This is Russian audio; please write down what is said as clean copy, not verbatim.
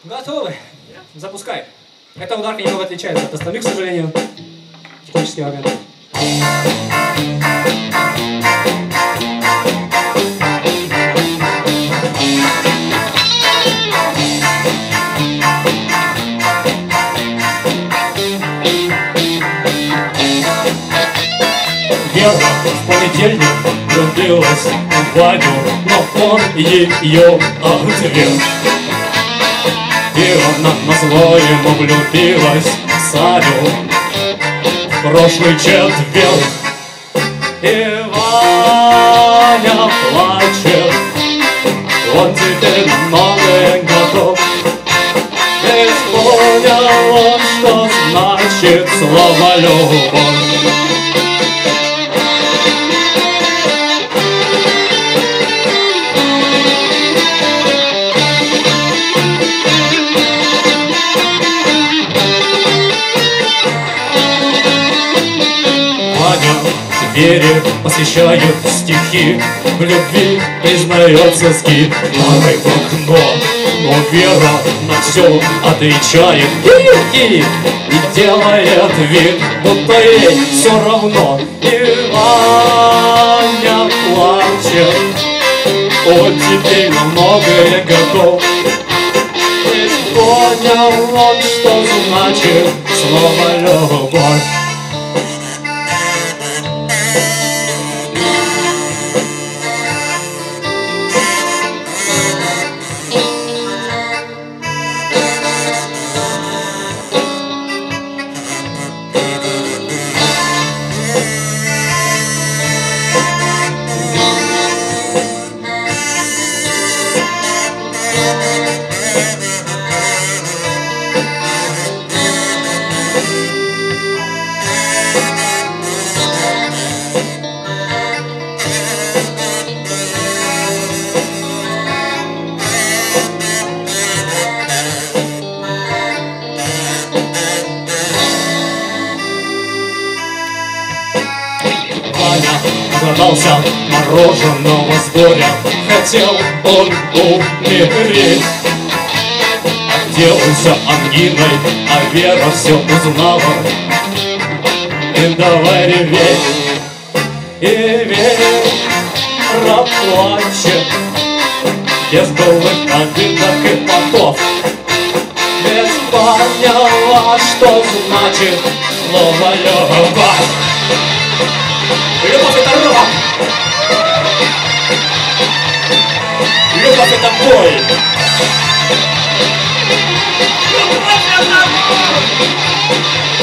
Готовы? Запускай. Эта ударка немного отличается от остальных, к сожалению. Технический момент. Вера в понедельник влюбилась в Ваню, но он ее отверг. И она назло ему влюбилась в Саню в прошлый четверг. И Ваня плачет, он теперь на многое готов. Ведь понял он, что значит слово «любовь». Вере посвящают стихи, в любви признается скид. Парой в окно, но Вера на все отвечает и делает вид, будто ей все равно. И Ваня плачет, он теперь на многое готов. Ведь понял он, что значит слово «любовь». Дождался мороженого с горя, хотел он умереть. Отделался ангиной, а Вера все узнала. И давай реветь, и Вера плачет, без былых обидок и потов. Ведь поняла, что значит слово «любовь». Любовь — это рок! Любовь — это боль! Любовь — это боль!